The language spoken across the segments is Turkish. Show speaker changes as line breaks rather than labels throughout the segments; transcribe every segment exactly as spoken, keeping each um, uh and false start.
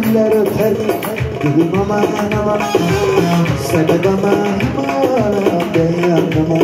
eller öter gülüm aman aman sebep aman aman ben yanıma.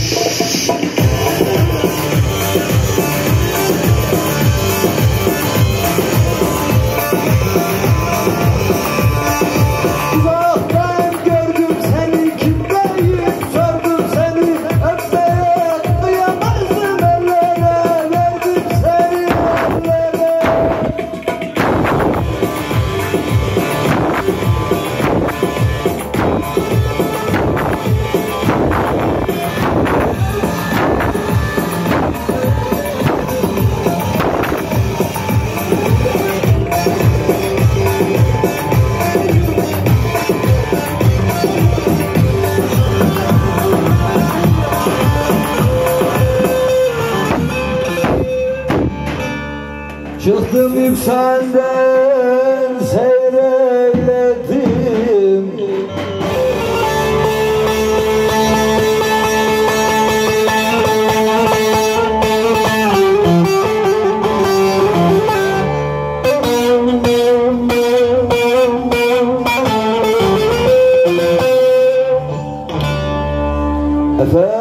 Çıktım yükselden seyreyledim Efendim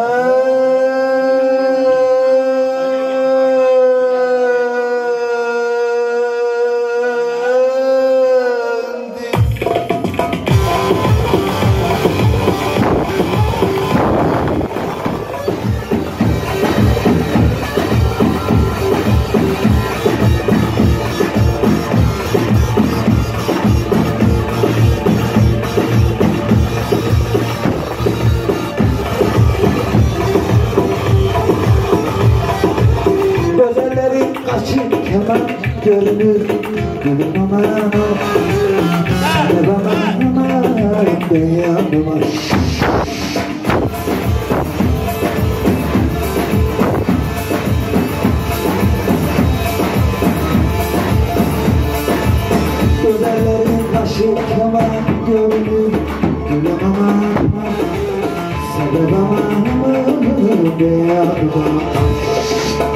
açık keman görünür gülüm aman aman sebep aman aman ben yanıma. Güzellerin açık keman görünür gülüm aman aman sebep aman aman ben yanıma.